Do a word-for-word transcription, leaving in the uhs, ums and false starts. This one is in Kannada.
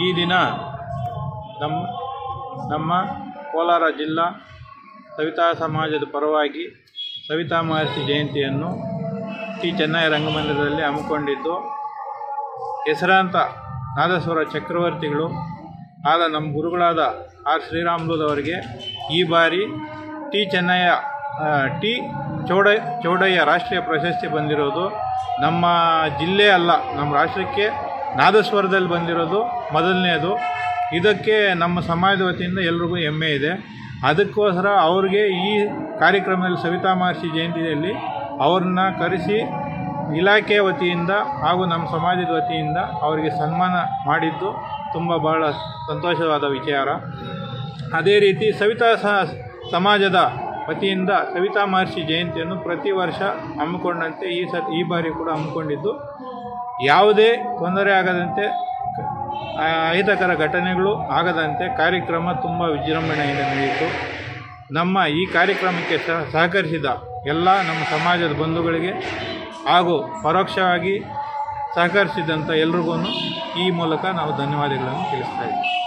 ಈ ದಿನ ನಮ್ಮ ನಮ್ಮ ಕೋಲಾರ ಜಿಲ್ಲಾ ಸವಿತಾ ಸಮಾಜದ ಪರವಾಗಿ ಸವಿತಾ ಮಹರ್ಷಿ ಜಯಂತಿಯನ್ನು ಟಿ ಚೆನ್ನಯ್ಯ ರಂಗಮಂದಿರದಲ್ಲಿ ಹಮ್ಮಿಕೊಂಡಿದ್ದು, ಹೆಸರಾಂತ ನಾದಸ್ವರ ಚಕ್ರವರ್ತಿಗಳು ಆದ ನಮ್ಮ ಗುರುಗಳಾದ ಆರ್ ಶ್ರೀರಾಮುಲುರವರಿಗೆ ಈ ಬಾರಿ ಟಿ ಚೆನ್ನಯ್ಯ ಟಿ ಚೌಡ ಚೌಡಯ್ಯ ರಾಷ್ಟ್ರೀಯ ಪ್ರಶಸ್ತಿ ಬಂದಿರೋದು ನಮ್ಮ ಜಿಲ್ಲೆ ಅಲ್ಲ, ನಮ್ಮ ರಾಷ್ಟ್ರಕ್ಕೆ ನಾದಸ್ವರದಲ್ಲಿ ಬಂದಿರೋದು ಮೊದಲನೇದು. ಇದಕ್ಕೆ ನಮ್ಮ ಸಮಾಜದ ವತಿಯಿಂದ ಎಲ್ರಿಗೂ ಹೆಮ್ಮೆ ಇದೆ. ಅದಕ್ಕೋಸ್ಕರ ಅವ್ರಿಗೆ ಈ ಕಾರ್ಯಕ್ರಮದಲ್ಲಿ ಸವಿತಾ ಮಹರ್ಷಿ ಜಯಂತಿಯಲ್ಲಿ ಅವ್ರನ್ನ ಕರೆಸಿ ಇಲಾಖೆ ವತಿಯಿಂದ ಹಾಗೂ ನಮ್ಮ ಸಮಾಜದ ವತಿಯಿಂದ ಅವರಿಗೆ ಸನ್ಮಾನ ಮಾಡಿದ್ದು ತುಂಬ ಬಹಳ ಸಂತೋಷವಾದ ವಿಚಾರ. ಅದೇ ರೀತಿ ಸವಿತಾ ಸಮಾಜದ ವತಿಯಿಂದ ಸವಿತಾ ಮಹರ್ಷಿ ಜಯಂತಿಯನ್ನು ಪ್ರತಿ ವರ್ಷ ಹಮ್ಮಿಕೊಂಡಂತೆ ಈ ಸ ಈ ಬಾರಿ ಕೂಡ ಹಮ್ಮಿಕೊಂಡಿದ್ದು, ಯಾವುದೇ ತೊಂದರೆ ಆಗದಂತೆ, ಅಹಿತಕರ ಘಟನೆಗಳು ಆಗದಂತೆ ಕಾರ್ಯಕ್ರಮ ತುಂಬ ವಿಜೃಂಭಣೆಯಿಂದ ನಡೆಯಿತು. ನಮ್ಮ ಈ ಕಾರ್ಯಕ್ರಮಕ್ಕೆ ಸಹಕರಿಸಿದ ಎಲ್ಲ ನಮ್ಮ ಸಮಾಜದ ಬಂಧುಗಳಿಗೆ ಹಾಗೂ ಪರೋಕ್ಷವಾಗಿ ಸಹಕರಿಸಿದಂಥ ಎಲ್ರಿಗೂ ಈ ಮೂಲಕ ನಾವು ಧನ್ಯವಾದಗಳನ್ನು ತಿಳಿಸ್ತಾ ಇದ್ದೀವಿ.